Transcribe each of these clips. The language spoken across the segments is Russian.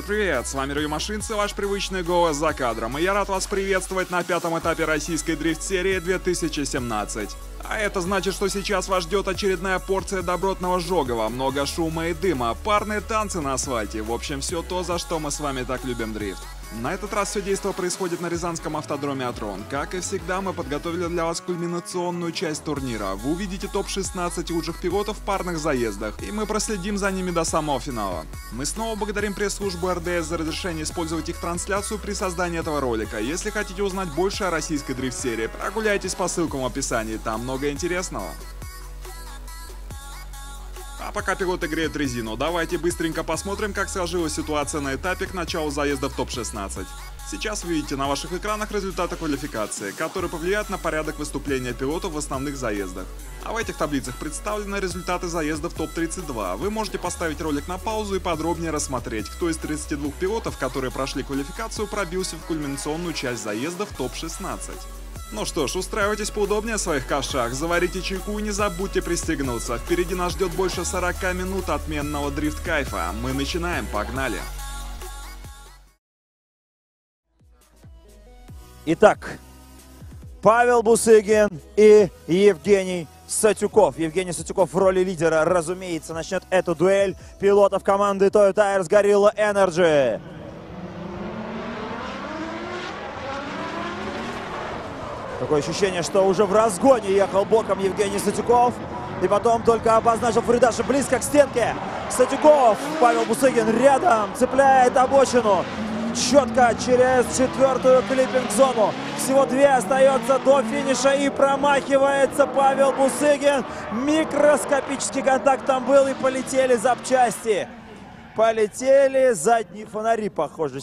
привет! С вами Рю Машинцы, ваш привычный голос за кадром, и я рад вас приветствовать на пятом этапе российской дрифт-серии 2017. А это значит, что сейчас вас ждет очередная порция добротного жогова, много шума и дыма, парные танцы на асфальте, в общем все то, за что мы с вами так любим дрифт. На этот раз все действо происходит на Рязанском автодроме Атрон. Как и всегда, мы подготовили для вас кульминационную часть турнира. Вы увидите топ-16 лучших пилотов в парных заездах, и мы проследим за ними до самого финала. Мы снова благодарим пресс-службу РДС за разрешение использовать их трансляцию при создании этого ролика. Если хотите узнать больше о российской дрифт-серии, прогуляйтесь по ссылкам в описании, там много интересного. А пока пилоты греют резину, давайте быстренько посмотрим, как сложилась ситуация на этапе к началу заезда в топ-16. Сейчас вы видите на ваших экранах результаты квалификации, которые повлияют на порядок выступления пилотов в основных заездах. А в этих таблицах представлены результаты заезда в топ-32. Вы можете поставить ролик на паузу и подробнее рассмотреть, кто из 32 пилотов, которые прошли квалификацию, пробился в кульминационную часть заезда в топ-16. Ну что ж, устраивайтесь поудобнее в своих ковшах, заварите чайку и не забудьте пристегнуться. Впереди нас ждет больше 40 минут отменного дрифт-кайфа. Мы начинаем, погнали! Итак, Павел Бусыгин и Евгений Сатюков. Евгений Сатюков в роли лидера, разумеется, начнет эту дуэль пилотов команды Toyo Tires Gorilla Energy. Такое ощущение, что уже в разгоне ехал боком Евгений Сатюков. И потом только обозначил фридаж близко к стенке. Сатюков, Павел Бусыгин рядом, цепляет обочину. Четко через четвертую клиппинг-зону. Всего 2 остается до финиша и промахивается Павел Бусыгин. Микроскопический контакт там был и полетели запчасти. Полетели задние фонари, похоже.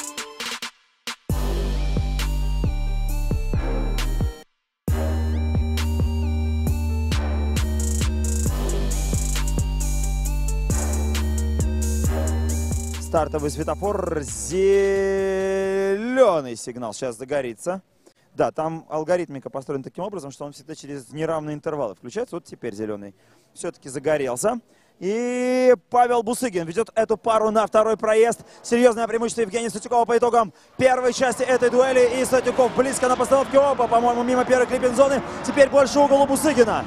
Стартовый светофор, зеленый сигнал сейчас загорится. Да, там алгоритмика построена таким образом, что он всегда через неравные интервалы включается. Вот теперь зеленый все-таки загорелся. И Павел Бусыгин ведет эту пару на второй проезд. Серьезное преимущество Евгения Сатюкова по итогам первой части этой дуэли. И Сатюков близко на постановке оба, по-моему, мимо первой клиппинг-зоны. Теперь больше угол у Бусыгина.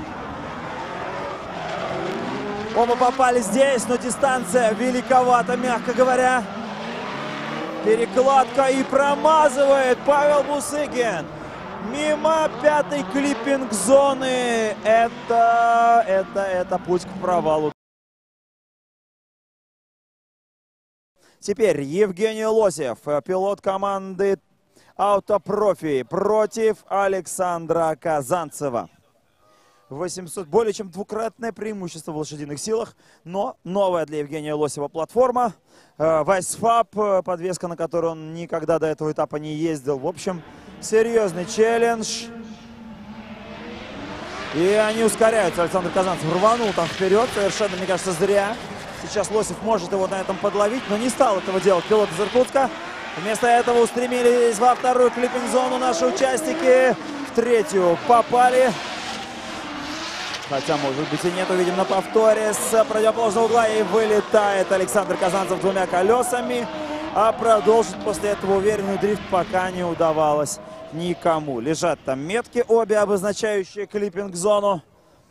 Оба попали здесь, но дистанция великовата, мягко говоря. Перекладка и промазывает Павел Бусыгин. Мимо 5-й клиппинг-зоны. Это путь к провалу. Теперь Евгений Лосев, пилот команды Автопрофи, против Александра Казанцева. 800, более чем двукратное преимущество в лошадиных силах, но новая для Евгения Лосева платформа. Вайсфаб, подвеска, на которую он никогда до этого этапа не ездил. В общем, серьезный челлендж. И они ускоряются. Александр Казанцев рванул там вперед, совершенно, мне кажется, зря. Сейчас Лосев может его на этом подловить, но не стал этого делать пилот из Иркутска. Вместо этого устремились во вторую клиппинг-зону наши участники. В третью попали. Хотя, может быть, и нет. Увидим на повторе с противоположного угла. И вылетает Александр Казанцев 2 колесами. А продолжить после этого уверенный дрифт пока не удавалось никому. Лежат там метки, обе обозначающие клиппинг-зону.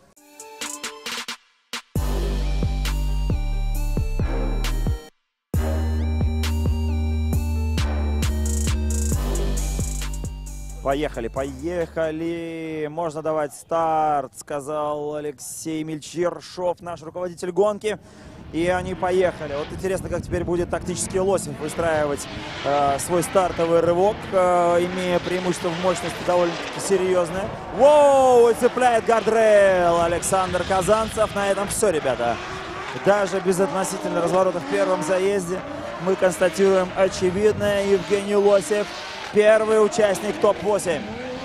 Поехали, поехали. Можно давать старт, сказал Алексей Мельчершов, наш руководитель гонки. И они поехали. Вот интересно, как теперь будет тактический Лосев выстраивать свой стартовый рывок, имея преимущество в мощности довольно-таки серьезное. Воу, и цепляет гардрейл Александр Казанцев. На этом все, ребята. Даже без относительного разворота в первом заезде мы констатируем очевидное. Евгений Лосев — первый участник топ-8.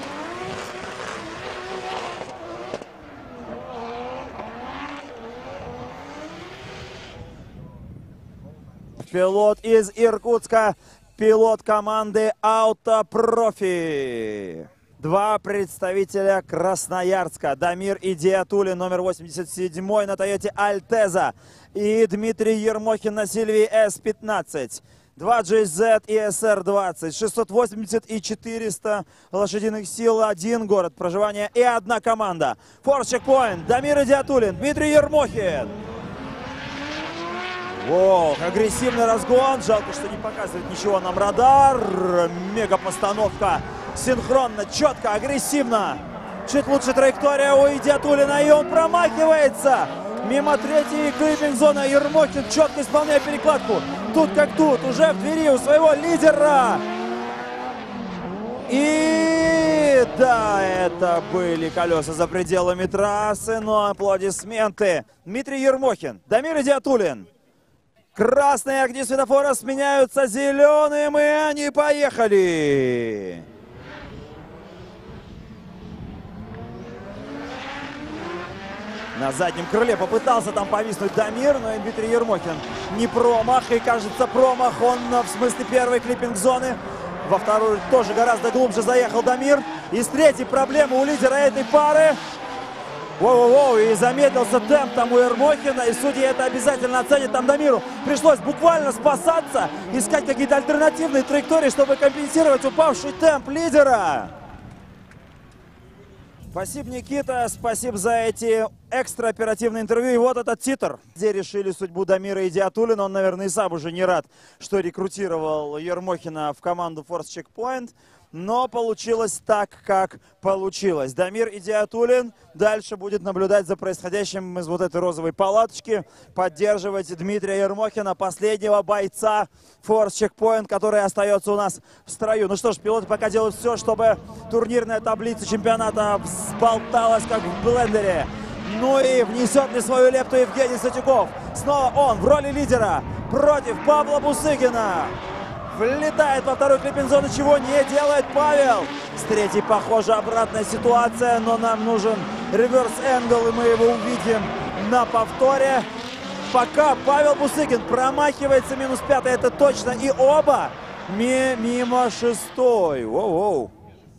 Пилот из Иркутска, пилот команды Автопрофи. 2 представителя Красноярска. Дамир Идиатуллин, номер 87 на Тойоте Альтеза. И Дмитрий Ермохин на Сильвии С-15. 2 GZ и SR-20, 680 и 400 лошадиных сил, один город проживания и одна команда. Форс Чекпоинт, Дамир Идиатуллин, Дмитрий Ермохин. Воу, агрессивный разгон, жалко, что не показывает ничего нам радар. Мега постановка, синхронно, четко, агрессивно. Чуть лучше траектория у Идиатуллина, и он промахивается. Мимо третьей клиппинг-зоны Ермохин четко исполняет перекладку. Тут как тут, уже в двери у своего лидера. И да, это были колеса за пределами трассы, но аплодисменты. Дмитрий Ермохин, Дамир Идиатуллин. Красные огни светофора сменяются зеленым, и они поехали. На заднем крыле попытался там повиснуть Дамир, но и Дмитрий Ермохин не промах. И кажется, промах он в смысле первой клиппинг-зоны. Во вторую тоже гораздо глубже заехал Дамир. И с третьей проблемы у лидера этой пары. Воу-воу-воу, и замедлился темп там у Ермохина. И судьи это обязательно оценят. Там Дамиру пришлось буквально спасаться, искать какие-то альтернативные траектории, чтобы компенсировать упавший темп лидера. Спасибо, Никита, спасибо за эти экстра оперативные интервью. И вот этот титр, где решили судьбу Дамира Идиатуллина. Он, наверное, и сам уже не рад, что рекрутировал Ермохина в команду Force Checkpoint. Но получилось так, как получилось. Дамир Идиатуллин дальше будет наблюдать за происходящим из вот этой розовой палаточки, поддерживать Дмитрия Ермохина, последнего бойца Force Checkpoint, который остается у нас в строю. Ну что ж, пилоты пока делают все, чтобы турнирная таблица чемпионата взболталась, как в блендере. Ну и внесет ли свою лепту Евгений Сатюков? Снова он в роли лидера против Павла Бусыгина. Влетает во вторую клиппинг-зону, чего не делает Павел. С третьей, похоже, обратная ситуация, но нам нужен реверс-энгл, и мы его увидим на повторе. Пока Павел Бусыгин промахивается, минус пятый, это точно, и оба мимо шестой. Воу-воу.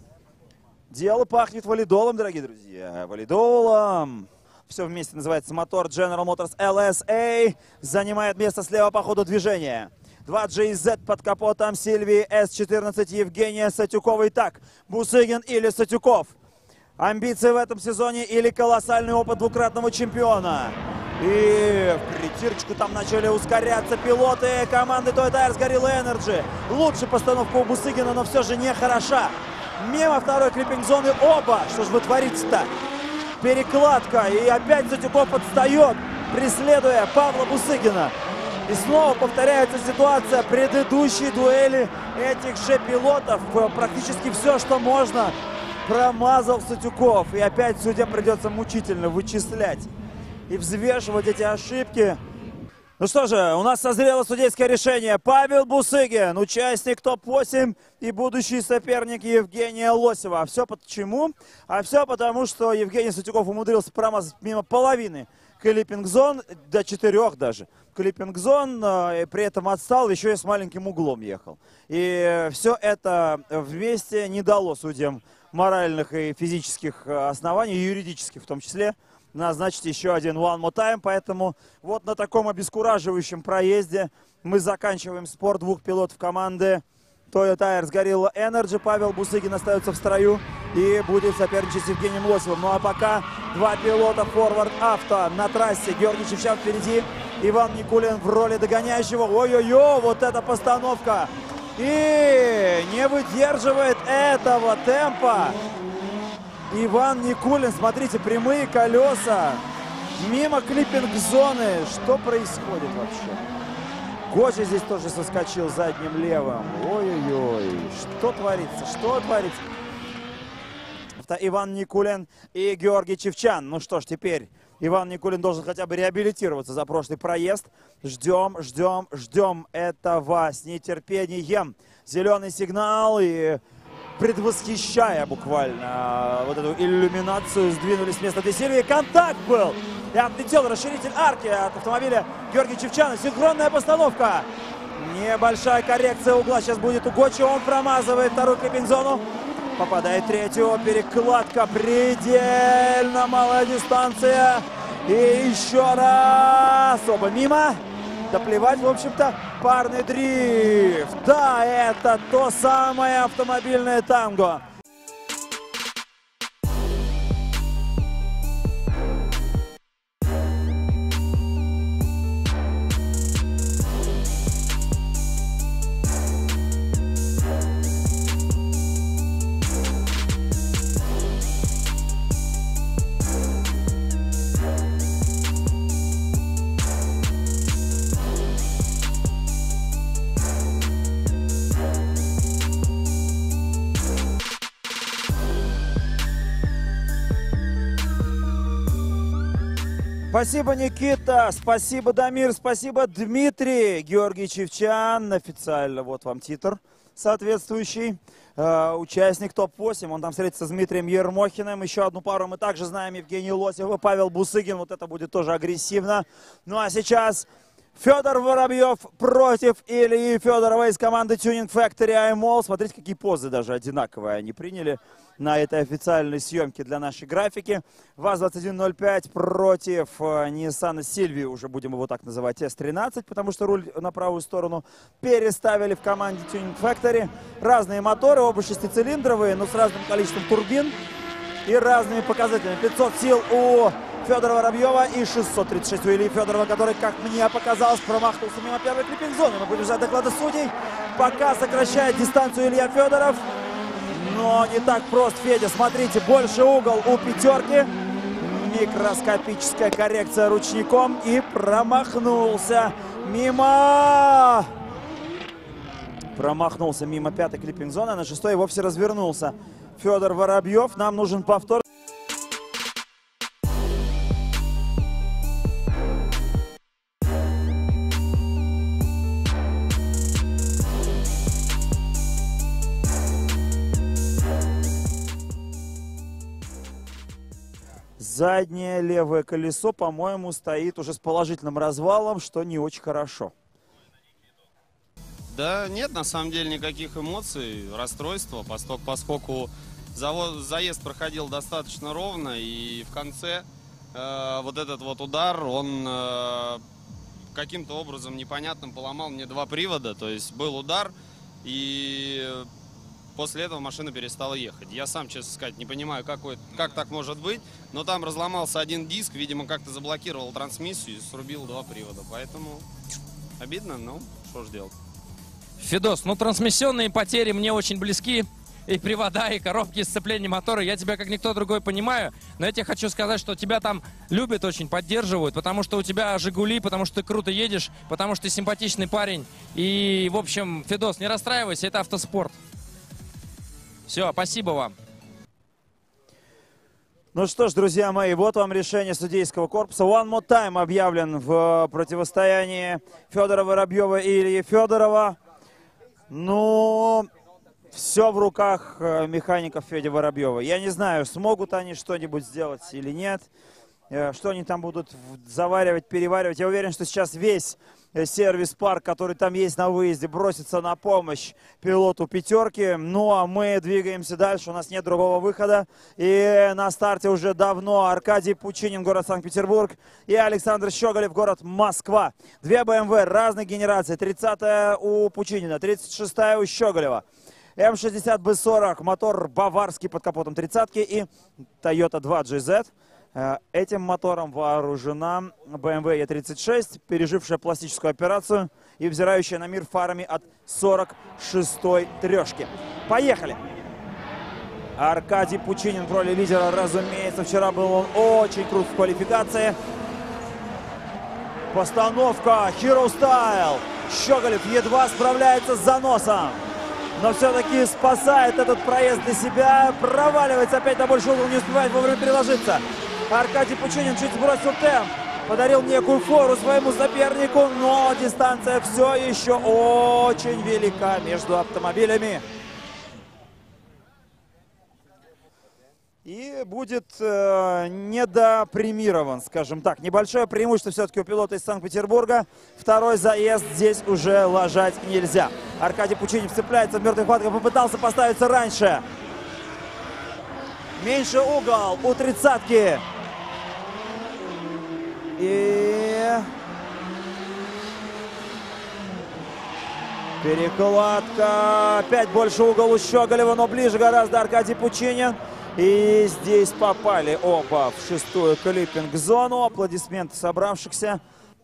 Дело пахнет валидолом, дорогие друзья, валидолом. Все вместе называется мотор General Motors LSA. Занимает место слева по ходу движения. 2 GZ под капотом Сильвии S14 Евгения Сатюкова. Итак, Бусыгин или Сатюков? Амбиции в этом сезоне или колоссальный опыт двукратного чемпиона? И в притирочку там начали ускоряться пилоты команды Toyota Tires Gorilla Energy. Лучше постановка у Бусыгина, но все же не хороша. Мимо второй клиппинг-зоны оба. Что же вы творите-то? Перекладка. И опять Сатюков отстает, преследуя Павла Бусыгина. И снова повторяется ситуация предыдущей дуэли этих же пилотов. Практически все, что можно, промазал Сатюков. И опять судье придется мучительно вычислять и взвешивать эти ошибки. Ну что же, у нас созрело судейское решение. Павел Бусыгин, участник топ-8 и будущий соперник Евгения Лосева. А все почему? А все потому, что Евгений Сатюков умудрился промазать мимо половины клиппинг-зон, до 4 даже клиппинг-зон, и при этом отстал, еще и с маленьким углом ехал. И все это вместе не дало судьям моральных и физических оснований, и юридических в том числе, назначить еще один one more time. Поэтому вот на таком обескураживающем проезде мы заканчиваем спор двух пилотов команды Toyota Tires Gorilla Energy. Павел Бусыгин остается в строю и будет соперничать с Евгением Лосевым. Ну а пока два пилота Forward Auto на трассе. Георгий Чевчан впереди, Иван Никулин в роли догоняющего. Ой-ой-ой, вот эта постановка. И не выдерживает этого темпа Иван Никулин. Смотрите, прямые колеса мимо клиппинг-зоны. Что происходит вообще? Годжи здесь тоже соскочил задним левым. Ой-ой-ой, что творится, что творится? Это Иван Никулин и Георгий Чевчан. Ну что ж, теперь Иван Никулин должен хотя бы реабилитироваться за прошлый проезд. Ждем, ждем, ждем этого с нетерпением. Зеленый сигнал, и предвосхищая буквально вот эту иллюминацию, сдвинулись с места Сильвии. Контакт был! И отлетел расширитель арки от автомобиля Георгия Чевчана. Синхронная постановка. Небольшая коррекция угла сейчас будет у Гочи. Он промазывает вторую клиппинг-зону. Попадает в третью. Перекладка. Предельно малая дистанция. И еще раз. Оба мимо. Да плевать, в общем-то. Парный дрифт. Да, это то самое автомобильное танго. Спасибо, Никита, спасибо, Дамир, спасибо, Дмитрий. Георгий Чевчан, официально, вот вам титр соответствующий. Участник топ-8, он там встретится с Дмитрием Ермохиным. Еще одну пару мы также знаем, Евгений Лосев и Павел Бусыгин. Вот это будет тоже агрессивно. Ну а сейчас Федор Воробьев против Ильи Федорова из команды Tuning Factory iMall. Смотрите, какие позы даже одинаковые они приняли на этой официальной съемке для нашей графики. ВАЗ-2105 против Nissan Silvia, уже будем его так называть, S13, потому что руль на правую сторону переставили в команде Tuning Factory. Разные моторы, оба шестицилиндровые, но с разным количеством турбин и разными показателями. 500 сил у Федора Воробьева и 636 у Ильи Федорова, который, как мне показалось, промахнулся мимо первой клиппинг-зоны. Мы будем ждать доклада судей. Пока сокращает дистанцию Илья Федоров. Но не так прост, Федя. Смотрите, больше угол у пятерки. Микроскопическая коррекция ручником. И промахнулся мимо... Промахнулся мимо пятой клиппинг-зоны. На шестой и вовсе развернулся Федор Воробьев. Нам нужен повтор. Заднее левое колесо, по-моему, стоит уже с положительным развалом, что не очень хорошо. Да нет, на самом деле никаких эмоций, расстройства, поскольку заезд проходил достаточно ровно, и в конце вот этот вот удар, он каким-то образом непонятным поломал мне два привода, то есть был удар, и после этого машина перестала ехать. Я сам, честно сказать, не понимаю, как так может быть, но там разломался один диск, видимо, как-то заблокировал трансмиссию и срубил два привода, поэтому обидно, но что ж делать. Федос, ну трансмиссионные потери мне очень близки, и привода, и коробки сцепления мотора. Я тебя как никто другой понимаю, но я тебе хочу сказать, что тебя там любят очень, поддерживают, потому что у тебя «Жигули», потому что ты круто едешь, потому что ты симпатичный парень. И, в общем, Федос, не расстраивайся, это автоспорт. Все, спасибо вам. Ну что ж, друзья мои, вот вам решение судейского корпуса. One more time объявлен в противостоянии Федора Воробьева и Ильи Федорова. Ну, все в руках механиков Феди Воробьева. Я не знаю, смогут они что-нибудь сделать или нет. Что они там будут заваривать, переваривать. Я уверен, что сейчас весь сервис-парк, который там есть на выезде, бросится на помощь пилоту пятерки. Ну, а мы двигаемся дальше. У нас нет другого выхода. И на старте уже давно Аркадий Пучинин, город Санкт-Петербург, и Александр Щеголев, город Москва. Две BMW разной генерации. 30-я у Пучинина, 36-я у Щеголева. М60 B40, мотор баварский под капотом 30-ки, и Toyota 2 GZ. Этим мотором вооружена BMW E36, пережившая пластическую операцию и взирающая на мир фарами от 46-й трешки. Поехали! Аркадий Пучинин в роли лидера, разумеется. Вчера был он очень крут в квалификации. Постановка Hero Style. Щеголев едва справляется с заносом, но все-таки спасает этот проезд для себя. Проваливается опять на большой угол, не успевает вовремя переложиться. Аркадий Пучинин чуть сбросил темп, подарил некую фору своему сопернику, но дистанция все еще очень велика между автомобилями. И будет недопремирован, скажем так. Небольшое преимущество все-таки у пилота из Санкт-Петербурга. Второй заезд здесь уже лажать нельзя. Аркадий Пучинин вцепляется в мертвый хваткой, попытался поставиться раньше. Меньше угол у 30-ки. И Перекладка. Опять больше угол у Щеголева, но ближе гораздо Аркадий Пучинин. И здесь попали оба в шестую клиппинг-зону. Аплодисменты собравшихся.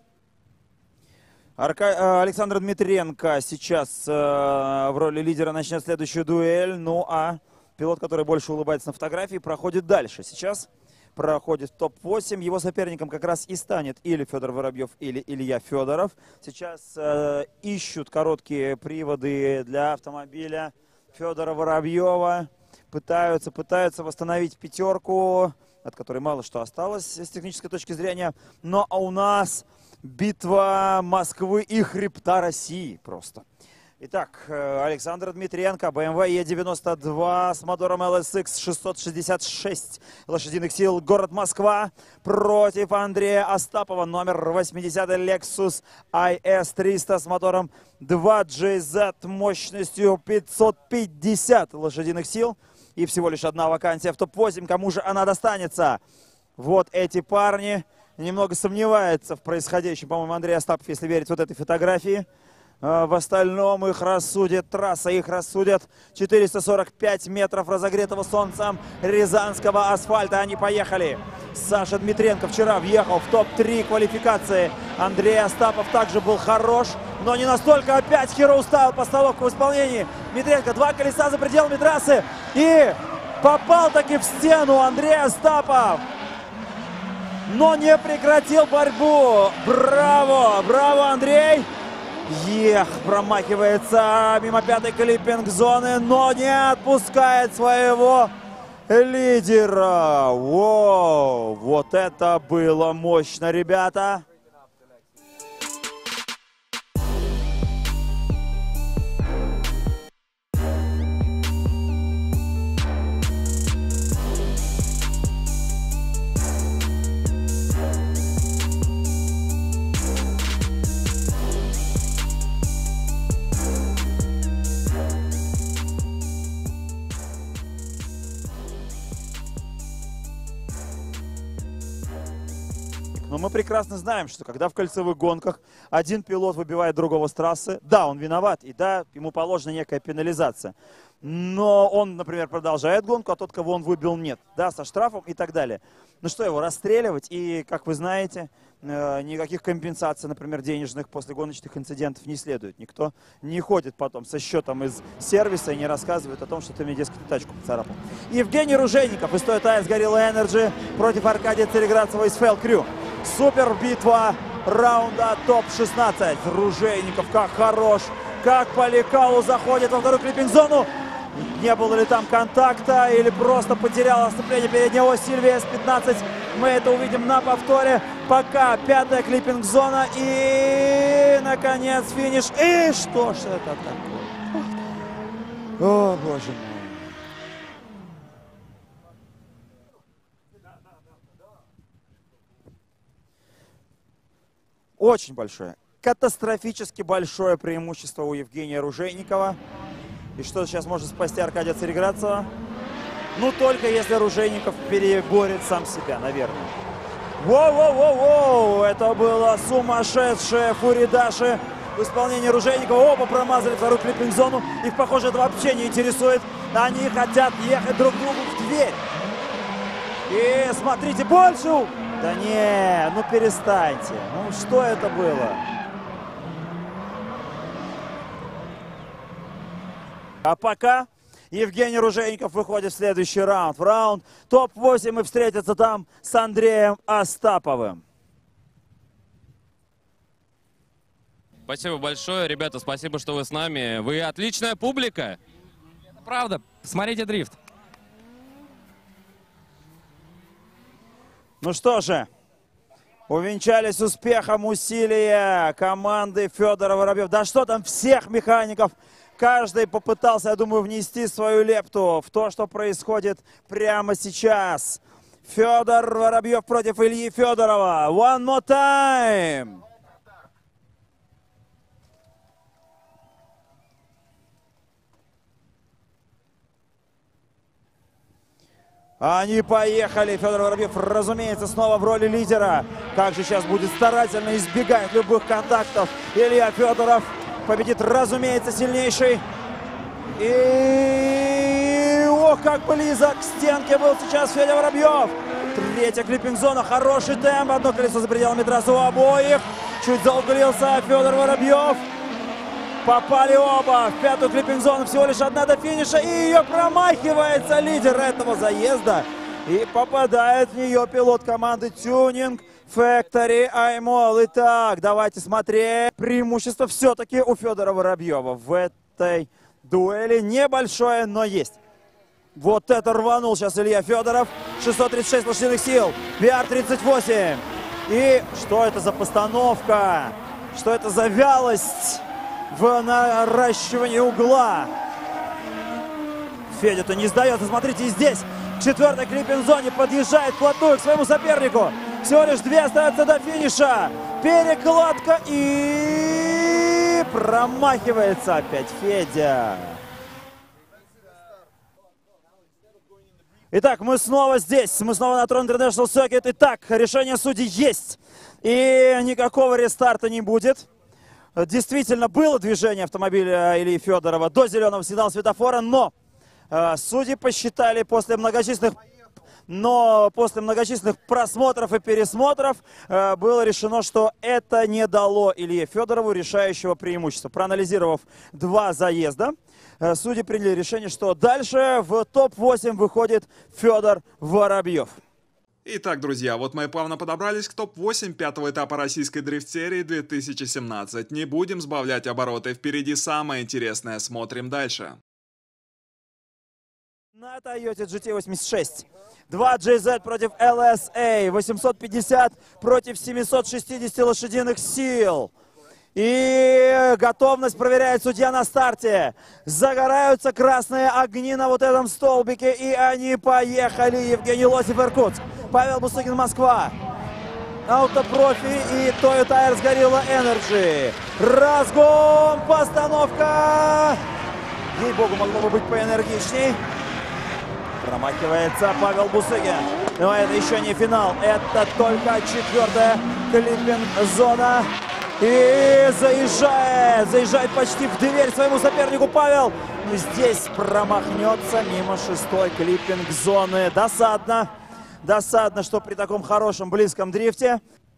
Александр Дмитренко сейчас в роли лидера начнет следующую дуэль. Ну а пилот, который больше улыбается на фотографии, проходит дальше. Сейчас проходит в топ-8. Его соперником как раз и станет или Федор Воробьев, или Илья Федоров. Сейчас ищут короткие приводы для автомобиля Федора Воробьева. Пытаются восстановить пятерку, от которой мало что осталось с технической точки зрения. Но у нас битва Москвы и хребта России просто. Итак, Александр Дмитренко, BMW E92 с мотором LSX 666 лошадиных сил, город Москва, против Андрея Остапова, номер 80 Lexus IS300 с мотором 2JZ мощностью 550 лошадиных сил. И всего лишь одна вакансия в топ-8. Кому же она достанется? Вот эти парни. Немного сомневается в происходящем, по-моему, Андрей Остапов, если верить вот этой фотографии. В остальном их рассудит трасса, их рассудят 445 метров разогретого солнцем рязанского асфальта. Они поехали. Саша Дмитренко вчера въехал в топ-3 квалификации. Андрей Остапов также был хорош, но не настолько. Опять Хиро ставил постановку в исполнении. Дмитренко, два колеса за пределами трассы. И попал таки в стену Андрей Остапов. Но не прекратил борьбу. Браво, браво, Андрей. Промахивается мимо пятой клиппинг-зоны, но не отпускает своего лидера. Воу, вот это было мощно, ребята. Но мы прекрасно знаем, что когда в кольцевых гонках один пилот выбивает другого с трассы, да, он виноват, и да, ему положена некая пенализация. Но он, например, продолжает гонку, а тот, кого он выбил, нет. Да, со штрафом и так далее. Ну что, его расстреливать? И, как вы знаете, никаких компенсаций, например, денежных после гоночных инцидентов не следует. Никто не ходит потом со счетом из сервиса и не рассказывает о том, что ты мне, дескать, тачку поцарапал. Евгений Ружейников из Toyota IS Gorilla Energy против Аркадия Цареградцева из Fail Crew. Супер битва раунда топ-16. Ружейников как хорош, как по лекалу заходит во вторую клиппинг-зону. Не было ли там контакта или просто потерял сцепление переднего оси Сильвия С15. Мы это увидим на повторе. Пока пятая клиппинг-зона и, наконец, финиш. И что ж это такое? О, боже мой. Очень большое, катастрофически большое преимущество у Евгения Ружейникова. И что сейчас может спасти Аркадия Цареградцева? Ну, только если Ружейников переборет сам себя, наверное. Воу-воу-воу-воу! Это было сумасшедшее фуридаши в исполнении Ружейникова. Оба промазали вторую клиппинг-зону. Их, похоже, это вообще не интересует. Они хотят ехать друг другу в дверь. И смотрите, больше... Да не, ну перестаньте. Ну что это было? А пока Евгений Ружейников выходит в следующий раунд. В раунд топ-8 и встретится там с Андреем Остаповым. Спасибо большое, ребята, спасибо, что вы с нами. Вы отличная публика. Это правда. Смотрите дрифт. Ну что же, увенчались успехом усилия команды Федора Воробьев. Да что там, всех механиков. Каждый попытался, я думаю, внести свою лепту в то, что происходит прямо сейчас. Федор Воробьев против Ильи Федорова. One more time. Они поехали. Федор Воробьев, разумеется, снова в роли лидера. Как же сейчас будет старательно избегать любых контактов Илья Федоров. Победит, разумеется, сильнейший. И ох, как близок к стенке был сейчас Федя Воробьев. Третья клиппинг-зона, хороший темп. Одно колесо за пределами трассы у обоих. Чуть зауглился Федор Воробьев. Попали оба в пятую клиппинг-зону. Всего лишь одна до финиша. И ее промахивается лидер этого заезда. И попадает в нее пилот команды Tuning Factory iMall. Итак, давайте смотреть. Преимущество все-таки у Федора Воробьева в этой дуэли. Небольшое, но есть. Вот это рванул сейчас Илья Федоров. 636 лошадиных сил. VR38. И что это за постановка? Что это за вялость в наращивании угла? Федя-то не сдается. Смотрите, и здесь в четвертой клиппинг-зоне подъезжает вплотную к своему сопернику. Всего лишь 2 остается до финиша. Перекладка и промахивается опять Федя. Итак, мы снова здесь. Мы снова на Tron International Circuit. Итак, решение судей есть. И никакого рестарта не будет. Действительно, было движение автомобиля Ильи Федорова до зеленого сигнала светофора, но судьи посчитали после многочисленных просмотров и пересмотров было решено, что это не дало Илье Федорову решающего преимущества. Проанализировав 2 заезда, судьи приняли решение, что дальше в топ-8 выходит Федор Воробьев. Итак, друзья, вот мы плавно подобрались к топ-8 5-го этапа российской дрифт-серии 2017. Не будем сбавлять обороты, впереди самое интересное, смотрим дальше. На Toyota GT86. 2 GZ против LSA. 850 против 760 лошадиных сил. И готовность проверяет судья на старте. Загораются красные огни на вот этом столбике. И они поехали. Евгений Лосев, Иркутск. Павел Бусыгин, Москва. Автопрофи и Toyo Tires Gorilla Energy. Разгон, постановка. Ей-богу, могло бы быть поэнергичней. Промахивается Павел Бусыгин. Но это еще не финал. Это только 4-я клиппинг-зона. И заезжает почти в дверь своему сопернику Павел. Здесь промахнется мимо 6-й клиппинг-зоны. Досадно. Досадно, что при таком хорошем близком дрифте.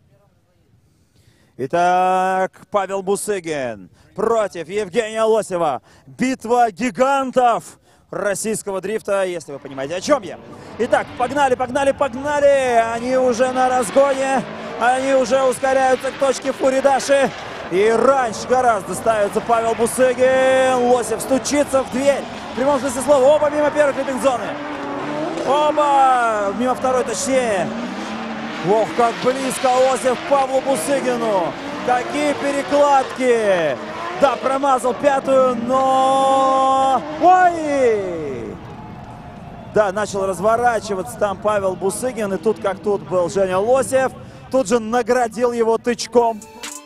Итак, Павел Бусыгин против Евгения Лосева. Битва гигантов российского дрифта, если вы понимаете, о чем я. Итак, погнали, погнали, погнали. Они уже на разгоне. Они уже ускоряются к точке Фуридаши. И раньше гораздо ставится Павел Бусыгин. Лосев стучится в дверь. В прямом смысле слова. Оба мимо первой клиппинг-зоны. Оба мимо второй, точнее. Ох, как близко Лосев к Павлу Бусыгину. Какие перекладки. Да, промазал 5-ю, но... Ой! Да, начал разворачиваться там Павел Бусыгин. И тут как тут был Женя Лосев. Тут же наградил его тычком.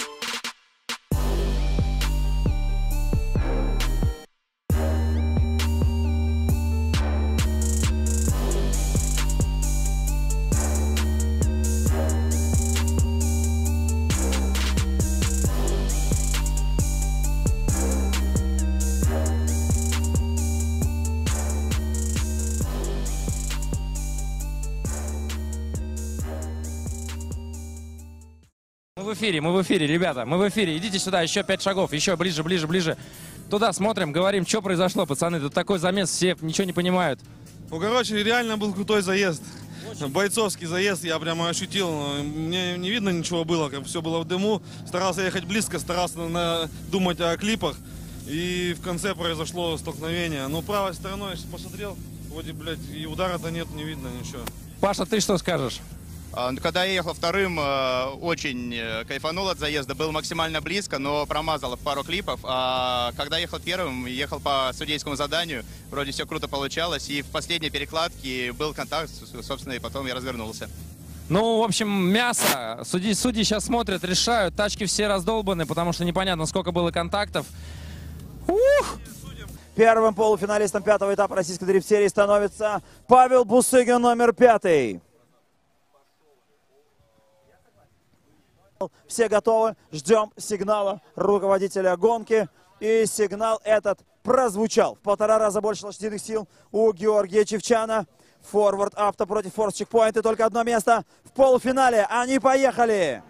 Мы в эфире, ребята, мы в эфире. Идите сюда, еще 5 шагов, еще ближе, ближе, ближе. Туда смотрим, говорим, что произошло, пацаны. Тут такой замес, все ничего не понимают. Ну, короче, реально был крутой заезд. Бойцовский заезд, я прямо ощутил. Мне не видно ничего было, как все было в дыму. Старался ехать близко, старался думать о клипах. И в конце произошло столкновение. Ну, правой стороной я посмотрел, вроде, блядь, и удара-то нет, не видно ничего. Паша, ты что скажешь? Когда я ехал вторым, очень кайфанул от заезда, был максимально близко, но промазал пару клипов. А когда ехал первым, ехал по судейскому заданию, вроде все круто получалось, и в последней перекладке был контакт, собственно, и потом я развернулся. Ну, в общем, мясо. Судьи сейчас смотрят, решают, тачки все раздолбаны, потому что непонятно, сколько было контактов. Ух! Первым полуфиналистом 5-го этапа российской дрифт-серии становится Павел Бусыгин, номер 5. Все готовы, ждем сигнала руководителя гонки. И сигнал этот прозвучал. В 1,5 раза больше лошадиных сил у Георгия Чевчана. Форвард авто против форс чекпоинт. И только одно место в полуфинале. Они поехали!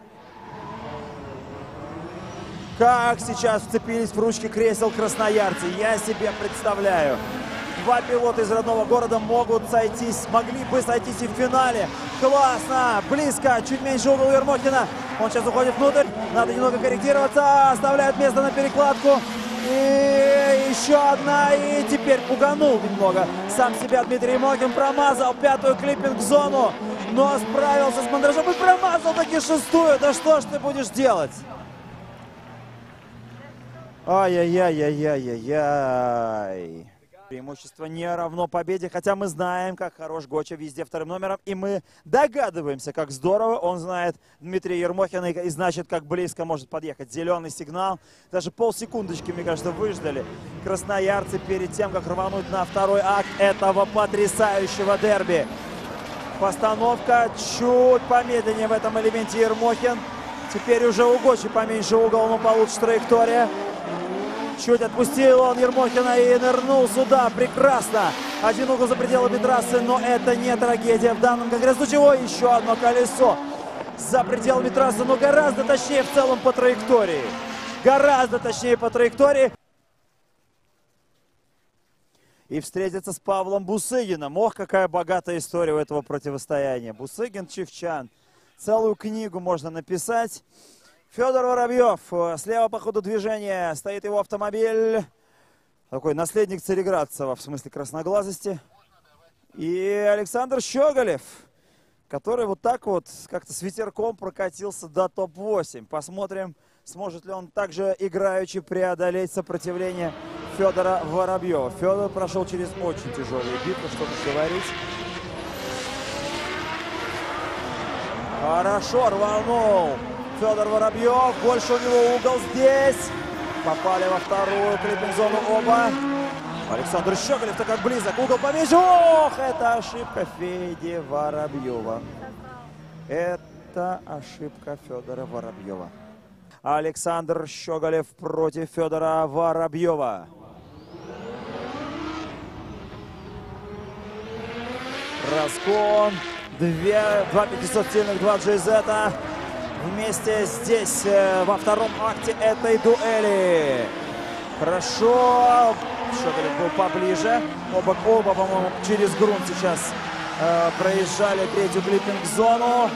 Как сейчас вцепились в ручки кресел красноярцы. Я себе представляю. Два пилота из родного города могли бы сойтись и в финале. Классно, близко, чуть меньше угол Ермохина. Он сейчас уходит внутрь, надо немного корректироваться, оставляет место на перекладку. И еще одна, и теперь пуганул немного сам себя Дмитрий Ермохин, промазал 5-ю клиппинг-зону, но справился с мандражом и промазал таки 6-ю. Да что ж ты будешь делать? Ай-яй-яй-яй-яй-яй. Преимущество не равно победе, хотя мы знаем, как хорош Гоча везде вторым номером, и мы догадываемся, как здорово он знает Дмитрия Ермохина, и значит, как близко может подъехать. Зеленый сигнал, даже полсекундочки, мне кажется, выждали красноярцы перед тем, как рвануть на второй акт этого потрясающего дерби. Постановка чуть помедленнее в этом элементе Ермохин. Теперь уже у Гочи поменьше угол, но получше траектория. Чуть отпустил он Ермохина и нырнул сюда. Прекрасно. Один угол за пределами трассы, но это не трагедия в данном конкретном случае. Ой, еще одно колесо за пределами трассы, но гораздо точнее в целом по траектории. Гораздо точнее по траектории. И встретиться с Павлом Бусыгиным. Ох, какая богатая история у этого противостояния. Бусыгин-Чевчан. Целую книгу можно написать. Федор Воробьев, слева по ходу движения стоит его автомобиль. Такой наследник Цареградцева, в смысле красноглазости. И Александр Щеголев, который вот так вот как-то с ветерком прокатился до топ-8. Посмотрим, сможет ли он также играючи преодолеть сопротивление Федора Воробьева. Федор прошел через очень тяжелые битвы, что тут говорить. Хорошо рванул Федор Воробьев. Больше у него угол здесь. Попали во вторую клиппинг-зону оба. Александр Щеголев-то как близок. Угол поменьше. Ох, это ошибка Феди Воробьева. Это ошибка Федора Воробьева. Александр Щеголев против Федора Воробьева. Разгон. 2 500 сильных, 2 GZ. Вместе здесь, во втором акте этой дуэли. Хорошо. Щеголев был поближе. Оба, по-моему, через грунт сейчас проезжали третью клиппинг-зону.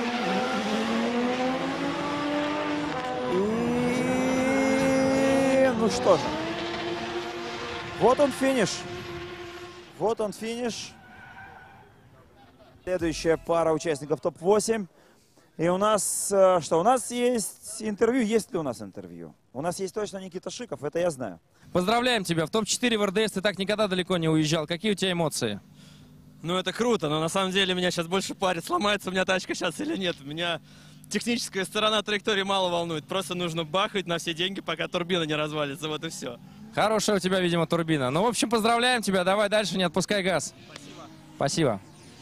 И... ну что же. Вот он финиш. Вот он финиш. Следующая пара участников топ-8. И у нас, что, у нас есть интервью. Есть ли у нас интервью? У нас есть точно Никита Шиков, это я знаю. Поздравляем тебя. В топ-4 в РДС ты так никогда далеко не уезжал. Какие у тебя эмоции? Ну, это круто, но на самом деле меня сейчас больше парит, сломается у меня тачка сейчас или нет. Меня техническая сторона траектории мало волнует. Просто нужно бахать на все деньги, пока турбина не развалится. Вот и все. Хорошая у тебя, видимо, турбина. Ну, в общем, поздравляем тебя. Давай дальше, не отпускай газ. Спасибо. Спасибо.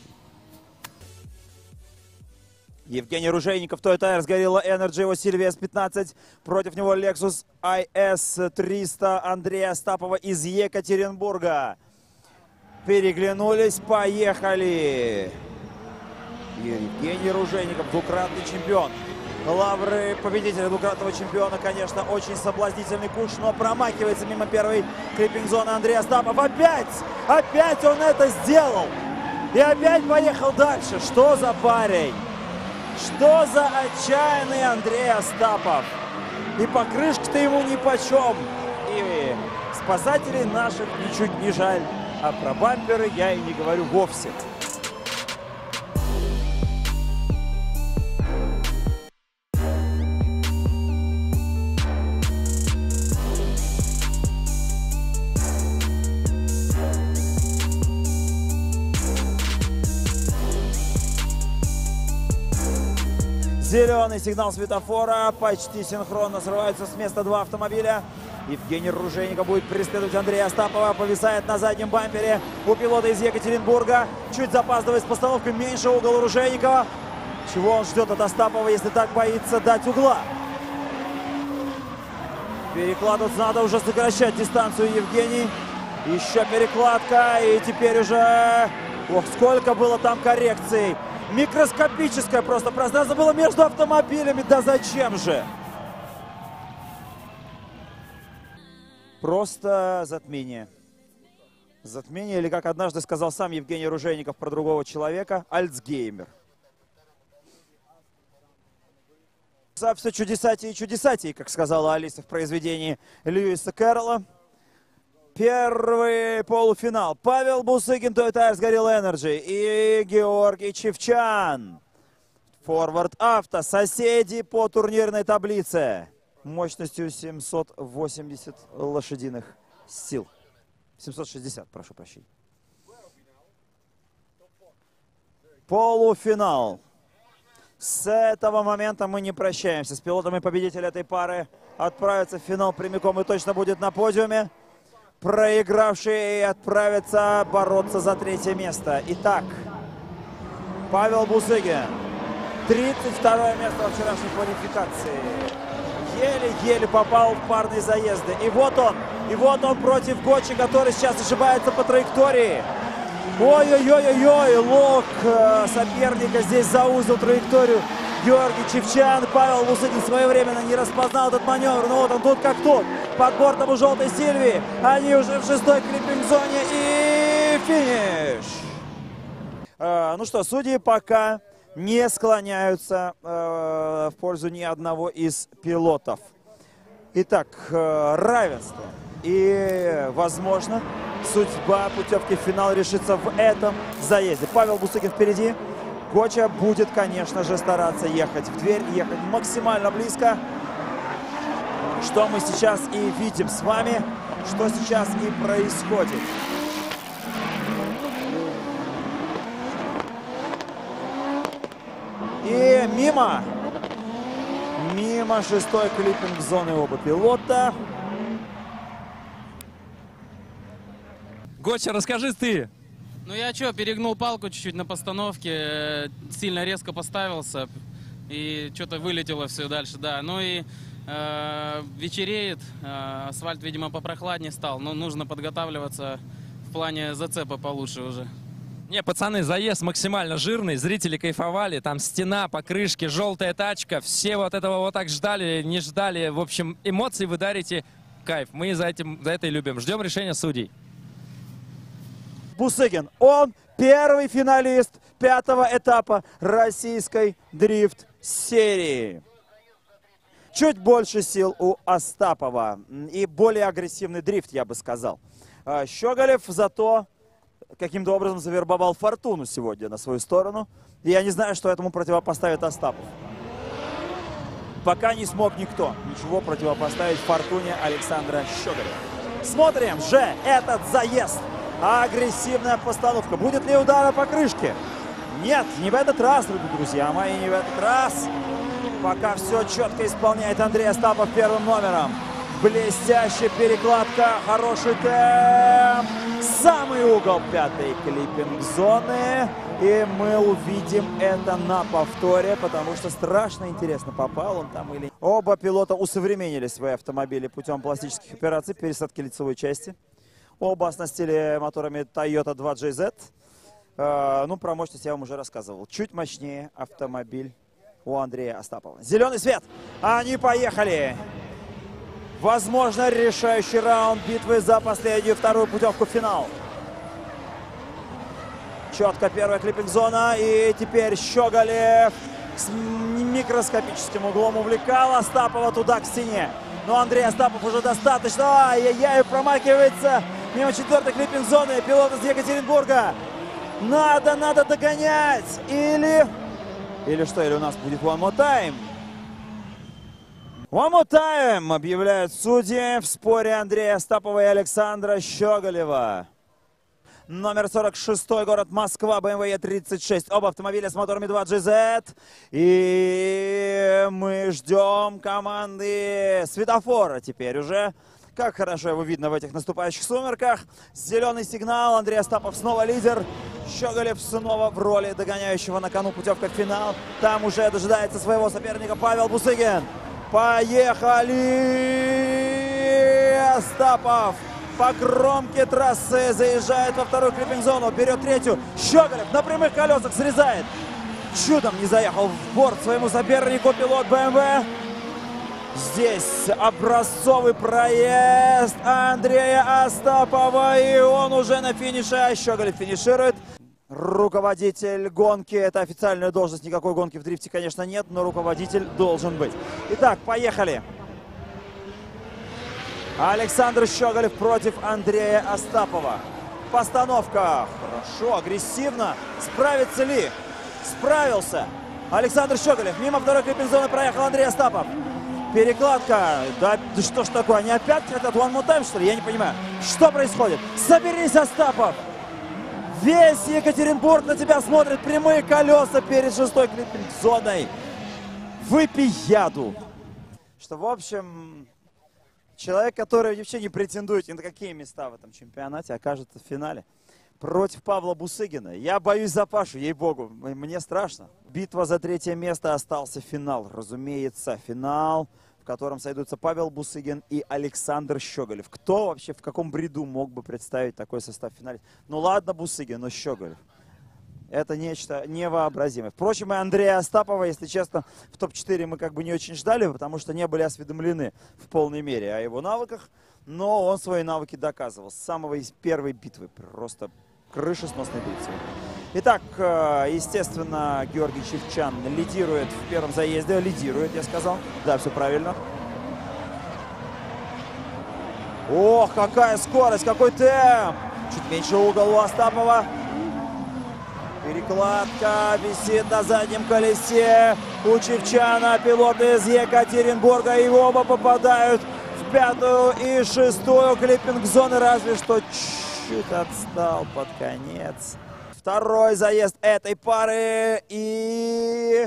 Евгений Ружейников, Toyota Tires, Gorilla Energy, его Silvia S15. Против него Lexus IS300 Андрея Остапова из Екатеринбурга. Переглянулись, поехали. Евгений Ружейников, двукратный чемпион. Лавры победителя двукратного чемпиона, конечно, очень соблазнительный куш, но промахивается мимо первой клиппинг-зоны Андрей Остапов. Опять он это сделал. И опять поехал дальше. Что за парень? Что за отчаянный Андрей Остапов? И покрышка-то ему нипочем. И спасателей наших ничуть не жаль. А про бамперы я и не говорю вовсе. Зеленый сигнал светофора. Почти синхронно срываются с места два автомобиля. Евгений Ружейников будет преследовать Андрея Остапова. Повисает на заднем бампере у пилота из Екатеринбурга. Чуть запаздывает с постановкой. Меньше угол Ружейникова. Чего он ждет от Остапова, если так боится дать угла? Перекладываться надо уже сокращать дистанцию, Евгений. Еще перекладка, и теперь уже... Ох, сколько было там коррекций. Микроскопическое просто пространство было между автомобилями. Да зачем же? Просто затмение. Затмение, или, как однажды сказал сам Евгений Ружейников про другого человека, Альцгеймер. Все чудесатее и чудесатее, как сказала Алиса в произведении Льюиса Кэрролла. Первый полуфинал. Павел Бусыгин, Toy Tires Gorilla Energy и Георгий Чевчан. Форвард Авто, соседи по турнирной таблице. Мощностью 780 лошадиных сил. 760, прошу прощения. Полуфинал. С этого момента мы не прощаемся. С пилотами победителя этой пары отправится в финал прямиком и точно будет на подиуме. Проигравший отправится бороться за третье место. Итак, Павел Бусыгин. 32 место во вчерашней квалификации. Еле-еле попал в парные заезды. И вот он против Гочи, который сейчас ошибается по траектории. Ой-ой-ой-ой-ой, лок соперника здесь заузил траекторию. Георгий Чевчан, Павел Бусыгин своевременно не распознал этот маневр. Но вот он тут как тут, под бортом у желтой Сильвии. Они уже в 6-й клиппинг-зоне и финиш. Ну что, судьи пока не склоняются в пользу ни одного из пилотов. Итак, равенство. И, возможно, судьба путевки в финал решится в этом заезде. Павел Бусыгин впереди. Гоча будет, конечно же, стараться ехать в дверь, ехать максимально близко. Что мы сейчас и видим с вами, что сейчас и происходит. И мимо 6-й клиппинг-зоны оба пилота. Гоча, расскажи ты. Ну я что, перегнул палку чуть-чуть на постановке, сильно резко поставился и что-то вылетело все дальше, да. Ну и вечереет, асфальт, видимо, попрохладнее стал, но нужно подготавливаться в плане зацепа получше уже. Не, пацаны, заезд максимально жирный, зрители кайфовали, там стена, покрышки, желтая тачка, все вот этого вот так ждали, не ждали, в общем, эмоции вы дарите, кайф, мы за это и любим, ждем решения судей. Бусыгин, он первый финалист 5-го этапа российской дрифт-серии. Чуть больше сил у Остапова и более агрессивный дрифт, я бы сказал. Щеголев зато каким-то образом завербовал Фортуну сегодня на свою сторону. И я не знаю, что этому противопоставит Остапов. Пока не смог никто ничего противопоставить Фортуне Александра Щеголева. Смотрим же этот заезд. Агрессивная постановка. Будет ли удара по крышке? Нет, не в этот раз, друзья мои, не в этот раз. Пока все четко исполняет Андрей Остапов первым номером. Блестящая перекладка, хороший темп. Самый угол 5-й клиппинг-зоны. И мы увидим это на повторе, потому что страшно интересно, попал он там или нет. Оба пилота усовременили свои автомобили путем пластических операций, пересадки лицевой части. Оба оснастили моторами Toyota 2JZ. Ну, про мощность я вам уже рассказывал. Чуть мощнее автомобиль у Андрея Остапова. Зеленый свет. Они поехали. Возможно, решающий раунд битвы за последнюю вторую путевку в финал. Четко первая клиппинг-зона. И теперь Щеголев с микроскопическим углом увлекал Остапова туда к стене. Но Андрей Остапов уже достаточно. Ай-яй-яй, промахивается мимо 4-й клиппинг-зоны. Пилот из Екатеринбурга. Надо догонять. Или что? Или у нас будет one more time? One more time, объявляют судьи в споре Андрея Остапова и Александра Щеголева. Номер 46, город Москва, BMW E36. Оба автомобиля с моторами 2JZ. И мы ждем команды светофора теперь уже. Как хорошо его видно в этих наступающих сумерках. Зеленый сигнал. Андрей Остапов снова лидер. Щеголев снова в роли догоняющего, на кону путевка в финал. Там уже дожидается своего соперника Павел Бусыгин. Поехали! Остапов по кромке трассы заезжает во вторую клиппинг-зону, берет третью. Щеголев на прямых колесах срезает. Чудом не заехал в борт своему сопернику пилот БМВ. Здесь образцовый проезд Андрея Остапова, и он уже на финише, а Щеголев финиширует. Руководитель гонки, это официальная должность, никакой гонки в дрифте, конечно, нет, но руководитель должен быть. Итак, поехали. Александр Щеголев против Андрея Остапова. Постановка. Хорошо, агрессивно. Справится ли? Справился. Александр Щеголев. Мимо второй клиппинг-зоны проехал Андрей Остапов. Перекладка. Да что ж такое? Они опять хотят one more time, что ли? Я не понимаю. Что происходит? Соберись, Остапов. Весь Екатеринбург на тебя смотрит. Прямые колеса перед шестой клиппинг-зоной. Выпей яду. Что, в общем, человек, который вообще не претендует ни на какие места в этом чемпионате, окажется в финале. Против Павла Бусыгина. Я боюсь за Пашу, ей-богу, мне страшно. Битва за третье место, остался финал. Разумеется, финал, в котором сойдутся Павел Бусыгин и Александр Щеголев. Кто вообще, в каком бреду мог бы представить такой состав в финале? Ну ладно, Бусыгин, но Щеголев. Это нечто невообразимое. Впрочем, и Андрея Остапова, если честно, в топ-4 мы как бы не очень ждали, потому что не были осведомлены в полной мере о его навыках. Но он свои навыки доказывал с самого первой битвы. Просто крышесносный бит. Итак, естественно, Георгий Чивчан лидирует в первом заезде. Лидирует, я сказал. Да, все правильно. Ох, какая скорость, какой темп! Чуть меньше угол у Остапова. Перекладка висит на заднем колесе у Чивчана. Пилоты из Екатеринбурга, и оба попадают в пятую и шестую клиппинг-зоны, разве что чуть отстал под конец. Второй заезд этой пары, и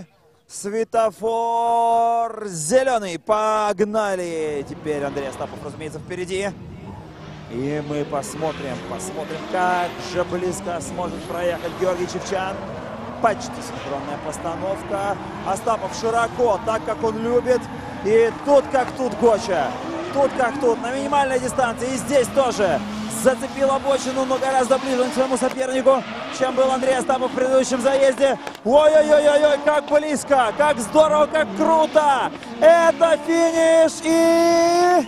светофор зеленый. Погнали! Теперь Андрей Остапов, разумеется, впереди. И мы посмотрим, как же близко сможет проехать Георгий Чивчан. Почти синхронная постановка. Остапов широко, так как он любит. И тут как тут Гоча. Тут как тут, на минимальной дистанции. И здесь тоже зацепил обочину, но гораздо ближе к своему сопернику, чем был Андрей Остапов в предыдущем заезде. Ой-ой-ой-ой, как близко, как здорово, как круто. Это финиш, и...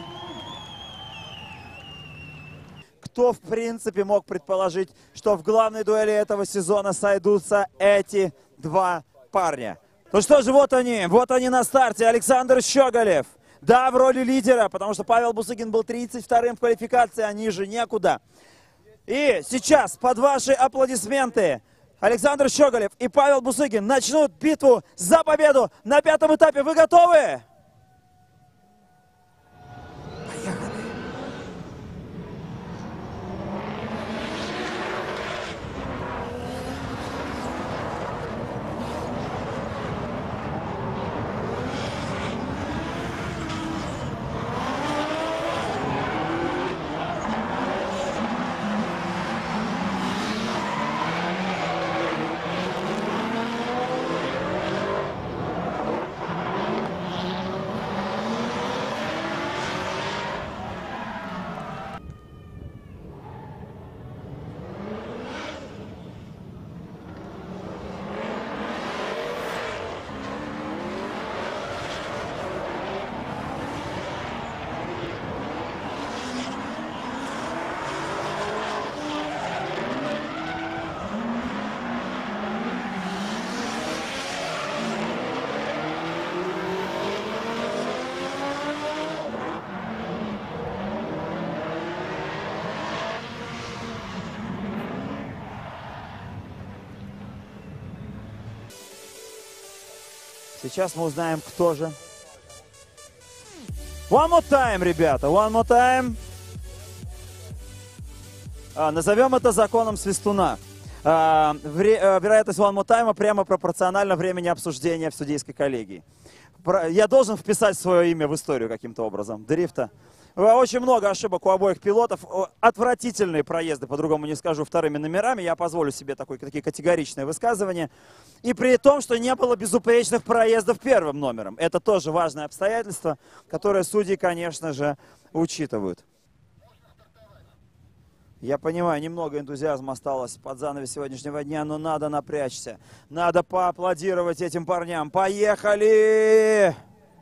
Кто, в принципе, мог предположить, что в главной дуэли этого сезона сойдутся эти два парня? Ну что же, вот они на старте. Александр Щеголев. Да, в роли лидера, потому что Павел Бусыгин был 32-м в квалификации, а ниже некуда. И сейчас, под ваши аплодисменты, Александр Щеголев и Павел Бусыгин начнут битву за победу на пятом этапе. Вы готовы? Поехали. Сейчас мы узнаем, кто же. One more time, ребята, one more time. Назовем это законом свистуна. Вероятность one more time прямо пропорциональна времени обсуждения в судейской коллегии. Я должен вписать свое имя в историю каким-то образом. Дрифта. Очень много ошибок у обоих пилотов. Отвратительные проезды, по-другому не скажу, вторыми номерами. Я позволю себе такие категоричные высказывания. И при том, что не было безупречных проездов первым номером. Это тоже важное обстоятельство, которое судьи, конечно же, учитывают. Я понимаю, немного энтузиазма осталось под занавес сегодняшнего дня, но надо напрячься. Надо поаплодировать этим парням. Поехали!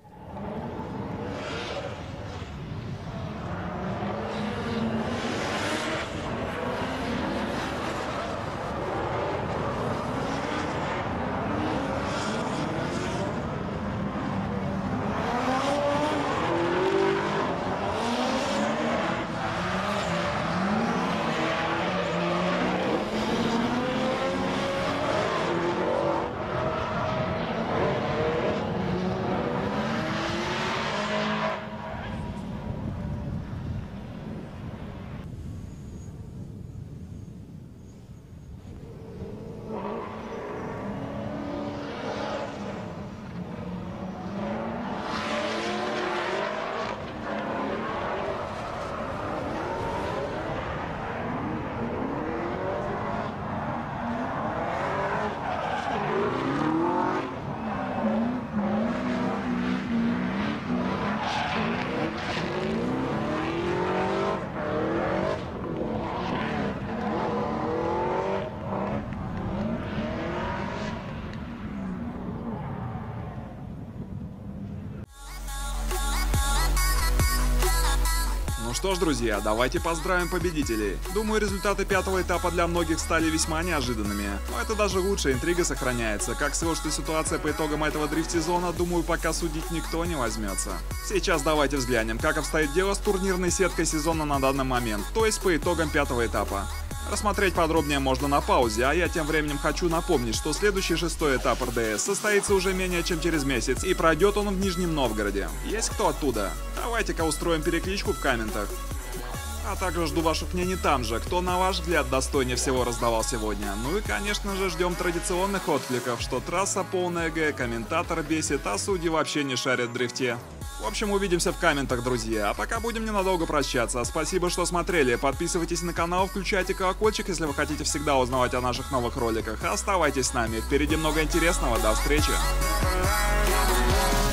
Что ж, друзья, давайте поздравим победителей. Думаю, результаты пятого этапа для многих стали весьма неожиданными. Но это даже лучше, интрига сохраняется. Как сложится ситуация по итогам этого дрифт-сезона, думаю, пока судить никто не возьмется. Сейчас давайте взглянем, как обстоит дело с турнирной сеткой сезона на данный момент, то есть по итогам пятого этапа. Рассмотреть подробнее можно на паузе, а я тем временем хочу напомнить, что следующий 6-й этап РДС состоится уже менее чем через месяц, и пройдет он в Нижнем Новгороде. Есть кто оттуда? Давайте-ка устроим перекличку в комментах. А также жду ваших мнений там же, кто на ваш взгляд достойнее всего раздавал сегодня. Ну и конечно же ждем традиционных откликов, что трасса полная г, комментатор бесит, а судьи вообще не шарят в дрифте. В общем, увидимся в комментах, друзья. А пока будем ненадолго прощаться. Спасибо, что смотрели. Подписывайтесь на канал, включайте колокольчик, если вы хотите всегда узнавать о наших новых роликах. Оставайтесь с нами. Впереди много интересного. До встречи.